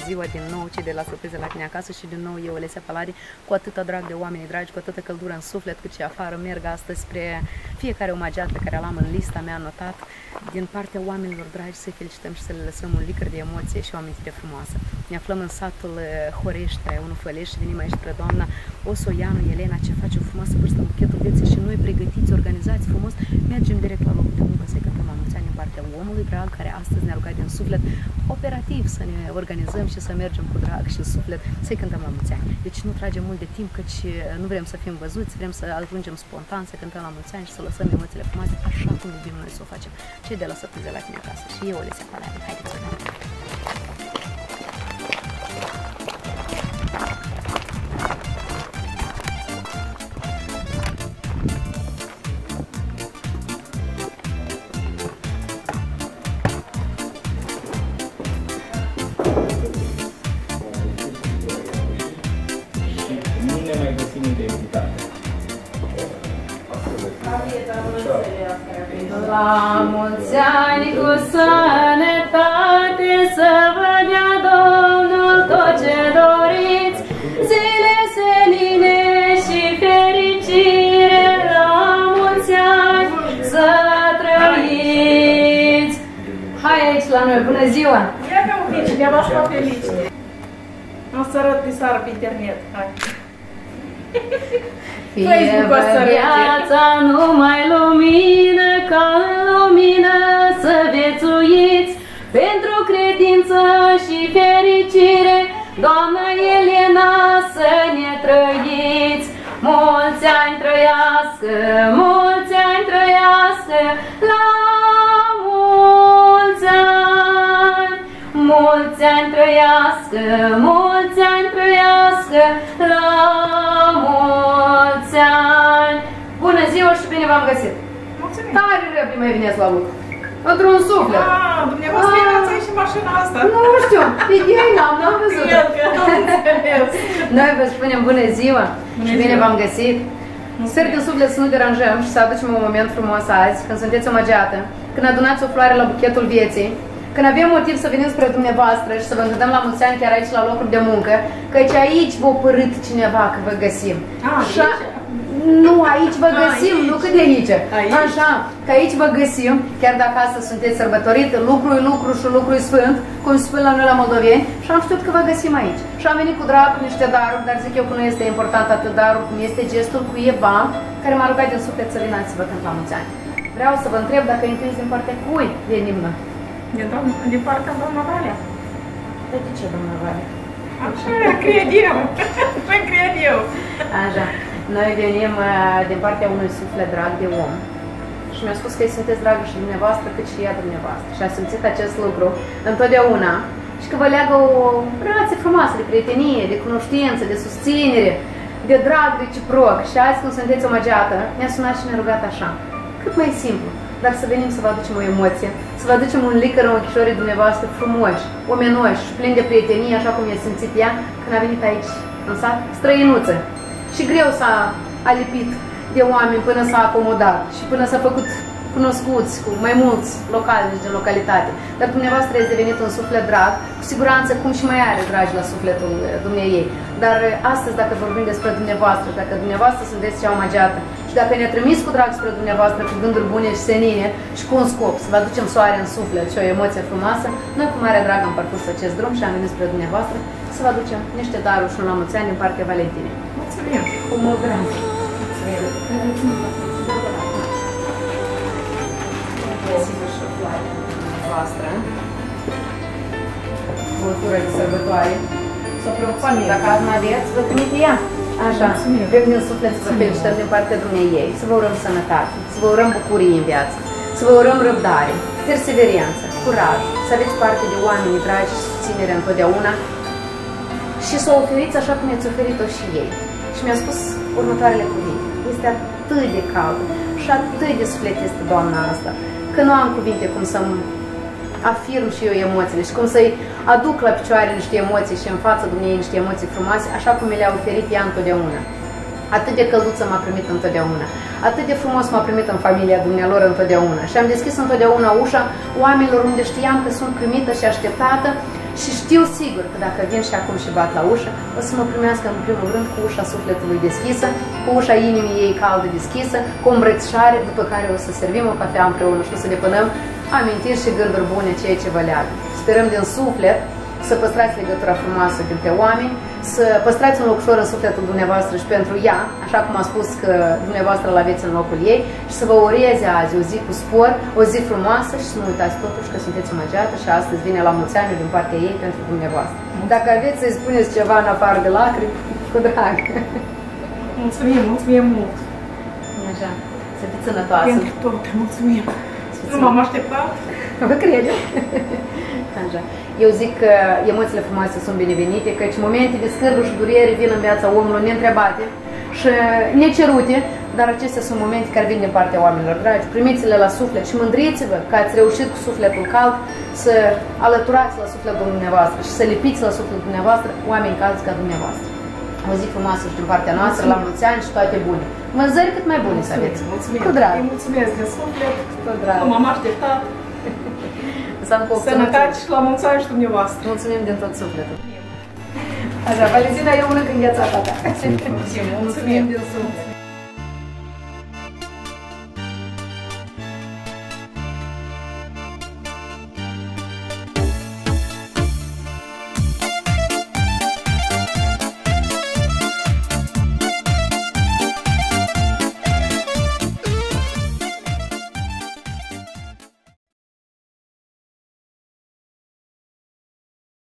ziua din nou, cei de la Surprize la tine acasă și din nou eu, Olesia Paladi, cu atâta drag de oameni dragi, cu atâta căldură în suflet cât și afară, merg astăzi spre fiecare omagiat pe care l-am în lista mea anotat, din partea oamenilor dragi, să-i felicităm și să le lăsăm un licăr de emoție și o amintire frumoasă. Ne aflăm în satul Horeștea, unul Făleș, și venim aici spre doamna Osoianu Elena, ce face o frumoasă vârstă în buchetul vieții și noi pregătiți, organizați frumos, mergem direct la locul de muncă să-i cântăm la mulți ani în partea omului drag, care astăzi ne-a rugat din suflet operativ să ne organizăm și să mergem cu drag și suflet să-i cântăm la mulți ani. Deci nu tragem mult de timp, căci nu vrem să fim văzuți, vrem să ajungem spontan, să cântăm la mulți ani și să lăsăm emoțiile frumoase așa cum iubim noi să o facem. Cei de la Surprize la tine acasă și eu, Olesia Paladi. Haideți să cântăm! La mulți ani cu sănătate, să vă dea Domnul tot ce doriți, zile seline și fericire, la mulți ani să trăiți. Hai aici la noi, bună ziua! Ia pe un pic, ne-am așa felice. O să arăt de seară pe internet, hai. Fie viața numai lumină, ca în lumină să viețuiți, pentru credință și fericire, Doamna Elena, să ne trăiți. Mulți ani trăiască, mulți ani trăiască, la mulți ani. Mulți ani trăiască, mulți ani trăiască, la mulți ani. Bună ziua și bine v-am găsit! Mulțumim! Tare răbdă mai vineți la lucru. Într-un suflet. Dumneavoastră erați aici în mașina asta. Nu știu, pe ei n-am văzut. Eu că nu înțeles. Noi vă spunem bună ziua și bine v-am găsit. Sper din suflet să nu deranjăm și să aducem un moment frumos azi, când sunteți omagiată, când adunați o floare la buchetul vieții, când avem motiv să venim spre dumneavoastră și să vă încântăm la mulți ani chiar aici la locul de muncă, căci aici v-a părât cineva că vă găsim. Nu, aici vă găsim, nu cât de aici. Așa, că aici vă găsim, chiar dacă astăzi sunteți sărbătorit, lucru e lucru și lucru e sfânt, cum se spune la noi la moldoveni, și am știut că vă găsim aici. Și am venit cu drag, cu niște daruri, dar zic eu că nu este important atât darul cum este gestul cuiva care m-a rugat din suflet să vină să vă cânt la mulți ani. Vreau să vă întreb dacă întins din partea cui venim noi. Din partea doamna Valea. De ce, doamna Valea? Așa cred eu. Așa cred eu. Așa. Noi venim din partea unui suflet drag de om și mi-a spus că îi sunteți dragă și dumneavoastră cât și ea dumneavoastră și a simțit acest lucru întotdeauna și că vă leagă o relație frumoasă de prietenie, de cunoștință, de susținere, de drag reciproc. Și azi când sunteți omagiată, mi-a sunat și ne-a rugat așa, cât mai simplu, dar să venim să vă aducem o emoție, să vă aducem un licăr în ochișorii dumneavoastră frumoși, omenoși și plini de prietenie, așa cum i-a simțit ea când a venit aici în sat, străinuță. Și greu s-a alipit de oameni până s-a acomodat și până s-a făcut cunoscuți cu mai mulți locali din localitate. Dar dumneavoastră ați devenit un suflet drag, cu siguranță cum și mai are dragi la sufletul dumneiei. Dar astăzi, dacă vorbim despre dumneavoastră, dacă dumneavoastră sunteți cea omagiată și dacă ne-a trimis cu drag spre dumneavoastră cu gânduri bune și senine și cu un scop, să vă aducem soare în suflet și o emoție frumoasă, noi cu mare drag am parcurs acest drum și am venit spre dumneavoastră să vă aducem niște daruri și un la mulți ani din partea Valentinei. Mulțumim! Cu mult drag! Băutură de sărbătoare. S-o preocupat dacă azi mai aveți, vă trimite ea. Așa, vrem din suflet să vă felicităm din partea dumneiei, să vă urăm sănătate, să vă urăm bucurie în viață, să vă urăm răbdare, perseverență, curaj, să aveți parte de oameni dragi și susținere întotdeauna și să o oferiți așa cum i-ați oferit-o și ei. Și mi-a spus următoarele cuvinte. Este atât de cald și atât de suflet este doamna asta, că nu am cuvinte cum să-mi afirm și eu emoțiile și cum să-i aduc la picioare niște emoții și în fața dumneavoastră niște emoții frumoase, așa cum mi le-a oferit ea întotdeauna. Atât de călduță m-a primit întotdeauna, atât de frumos m-a primit în familia dumnealor întotdeauna și am deschis întotdeauna ușa oamenilor unde știam că sunt primită și așteptată Și știu sigur că dacă vin și acum și bat la ușă, o să mă primească în primul rând cu ușa sufletului deschisă, cu ușa inimii ei caldă deschisă, cu o îmbrățișare, după care o să servim o cafea împreună și o să ne punăm amintiri și gânduri bune, ceea ce vă leagă. Sperăm din suflet să păstrați legătura frumoasă dintre oameni, să păstrați un loc ușor în sufletul dumneavoastră și pentru ea, așa cum a spus că dumneavoastră îl aveți în locul ei, și să vă ureze azi o zi cu spor, o zi frumoasă și să nu uitați totuși că sunteți omageată și astăzi vine la mulți ani din partea ei pentru dumneavoastră. Dacă aveți să-i spuneți ceva în afară de lacrimi, cu drag. Mulțumim, mulțumim mult. Așa, să fiți sănătoasă. Pentru tot, mulțumim. Nu m-am așteptat. Vă crede. Așa. Eu zic că emoțiile frumoase sunt binevenite, căci momente de scârbă și durere vin în viața omului neîntrebate și necerute, dar acestea sunt momente care vin din partea oamenilor dragi. Primiți-le la suflet și mândriți-vă că ați reușit cu sufletul cald să alăturați la sufletul dumneavoastră și să lipiți la sufletul dumneavoastră oameni calzi ca dumneavoastră. O zi frumoasă și din partea noastră, la mulți ani și toate bune. Vânzări cât mai bune să aveți. Mulțumim. Cu drag. Îi mulțumesc de suflet. Cu drag. Nu m-am așteptat. Sănătate și la mulți ani și dumneavoastră. Mulțumim din tot sufletul. Așa, Valezina, eu mănânc înghețata ta. Mulțumim din suflet.